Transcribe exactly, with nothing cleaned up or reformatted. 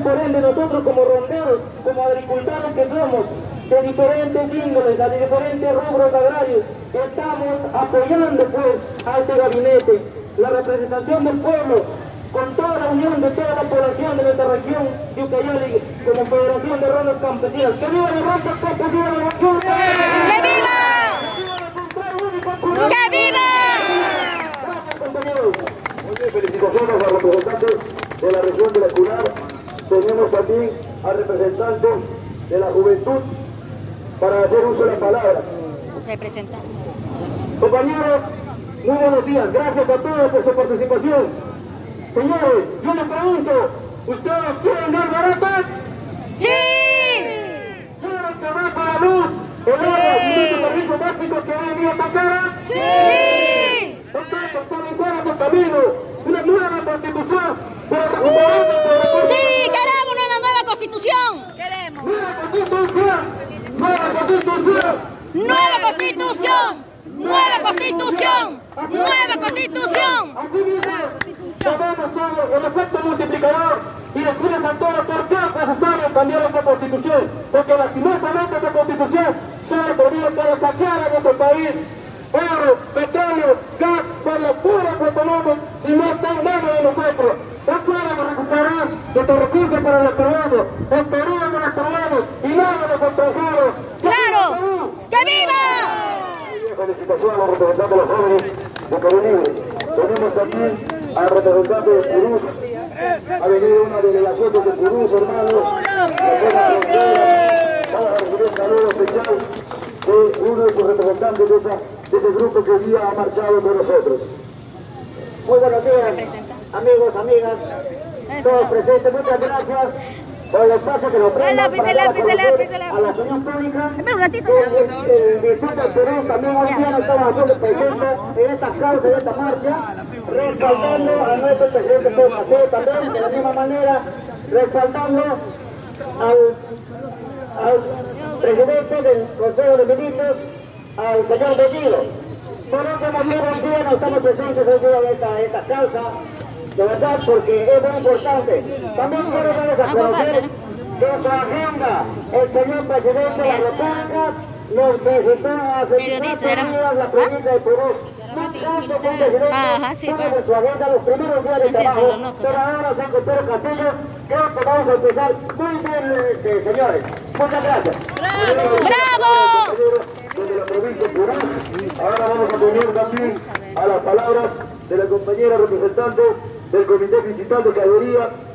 por ende nosotros como ronderos, como agricultores que somos, de diferentes índoles, de diferentes rubros agrarios, estamos apoyando pues a este gabinete, la representación del pueblo, con toda la unión de toda la población de nuestra región de Ucayali, como Federación de Rondas Campesinas. ¡Que viva la ronda campesina de la región! ¡Que viva! ¡Que viva! Gracias, compañeros. Muy bien, felicitaciones a los representantes de la región de la Cunar. Tenemos también al representante de la juventud para hacer uso de la palabra. Representante. Compañeros, muy buenos días. Gracias a todos por su participación. Señores, yo les pregunto, ¿ustedes quieren gas baratas? ¡Sí! ¿Quieren que baje la luz, el agua y muchos servicios básicos que hoy en día están caros? ¡Sí! Entonces, ¿saben cuál es el camino? Una nueva constitución para recuperar nuestros recursos. ¡Sí! ¡Queremos una nueva constitución! Queremos. ¡Nueva constitución! ¡Nueva constitución! ¡Nueva constitución! ¡Nueva constitución! ¡Nueva constitución! Así mismo, sabemos todo el efecto multiplicador y decirles a todos por qué es necesario cambiar esta constitución. Porque lastimosamente esta constitución solo permite para saquear a nuestro país oro, petróleo, gas, por la pura que tenemos, si no está en manos de nosotros. No queremos recuperar nuestros recursos para los peruanos, el Perú es de los peruanos y no de los extranjeros. ¡Claro! ¡Que viva! Felicitaciones a los representantes de los jóvenes de Perú Libre. Tenemos también al representante de Purús. Ha venido una delegación desde Purús, hermanos. Vamos a recibir un saludo especial de uno de sus representantes de, esa, de ese grupo que hoy día ha marchado con nosotros. Muy buenos días, amigos, amigas, todos presentes. Muchas gracias por el espacio que nos brinda para dar a conocer a la opinión pública. Espera un ratito. El Distrito del Perú también hoy día nos estamos haciendo presentes en esta causa, en esta marcha, respaldando a nuestro presidente Pedro Castillo también, de la misma manera, respaldando al, al presidente del Consejo de Ministros, al señor Bellido. Por ese motivo hoy día no estamos presentes hoy día en esta, esta causa, de verdad, porque es muy importante. También quiero darles a conocer que su agenda, el señor presidente de la República nos presentó hace cuatro días la provincia de Purús. Tanto fue un presidente, Ajá, sí, tuvo en su agenda los primeros días de Sí, sí, trabajo, sí, no, pero ahora San Pedro Castillo, creo que vamos a empezar muy bien, este, señores. Muchas gracias. ¡Bravo! Desde la provincia de Purús, ahora vamos a poner también a las palabras de la compañera representante del Comité Distrital de Caballería,